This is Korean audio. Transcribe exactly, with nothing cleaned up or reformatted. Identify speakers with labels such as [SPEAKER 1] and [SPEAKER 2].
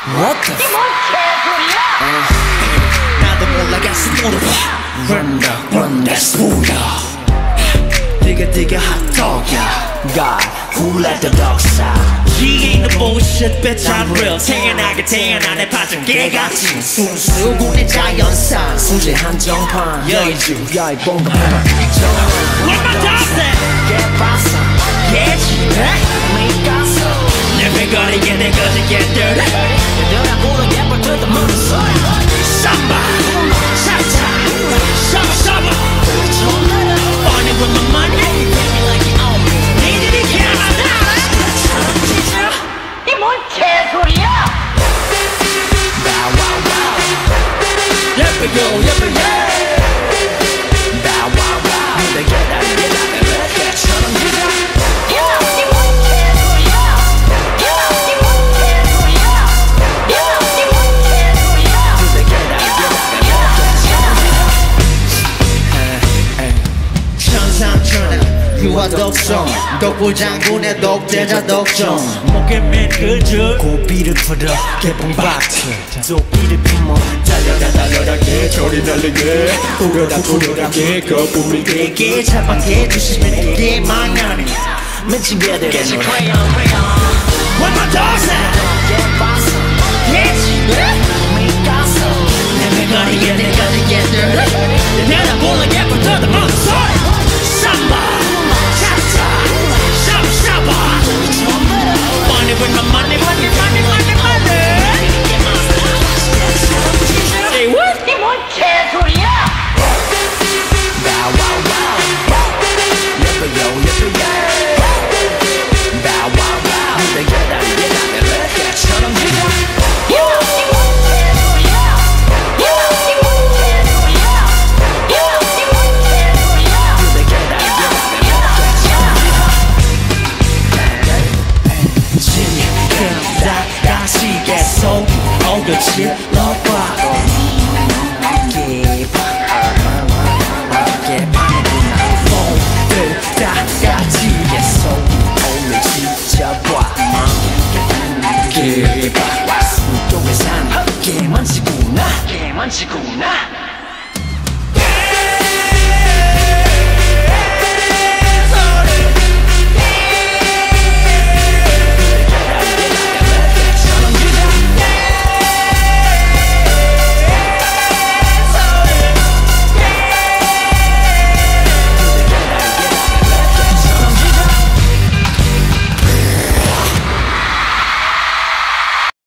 [SPEAKER 1] What the f? 나도 몰라가서 모르고 Run the, run that smooth. Digga digga hot dog, yeah. God, who let the dogs out? He ain't the bullshit, bitch, I'm real. 태어나게 태어난 내 파전 개같이 순수군의 자연산 소재 한정판 여의주 야이 뭔가 뭔가 정한 What my dog said? 개파사 개지네 미가서 내 배거리에 내 거지게 dirty 내가 보는 예뻐 to the moon Samba 차차 샤바 샤바 Funny with my money like you own me Needed it, yeah, my dollar 이 뭔 개소리야 Bow wow wow 예뻐요 예뻐요 Bow wow wow 무대 계단 계단 랩처럼 기자 이 뭔 개소리야 이 뭔 개소리야 이 뭔 개소리야 무대 계단 계단 랩처럼 기자 천상천하 유화 독성 독불장군의 독재자 독종 목에 맨 그저 고비를 풀어 개봉박트 도끼를 품어 달려가 달려라 개소리 날리게 후려다 후려라게 거품이 되게 잡아게 주시면 이게 망하네 미친 개들의 노래 What my dog said 내 매거리에 내 거리에 dirty 내가 몰라게 붙어 the mother soil Samba Money with my money, money, money, money, money. Say what? 이 뭔 개소리야? Bow wow wow. 예뻐요 예뻐요. Bow wow wow. 무대 계단 계단 랩처럼 기자. 이 뭔 개소리야? 이 뭔 개소리야? 이 뭔 개소리야? 무대 계단 계단 랩처럼 기자. 다 다시 계속 오고 질러봐 어깨 어깨 파는구나 모두 다 같이 계속 오늘 지져봐 어깨 봐 숨통에 사는 개만치구나 개만치구나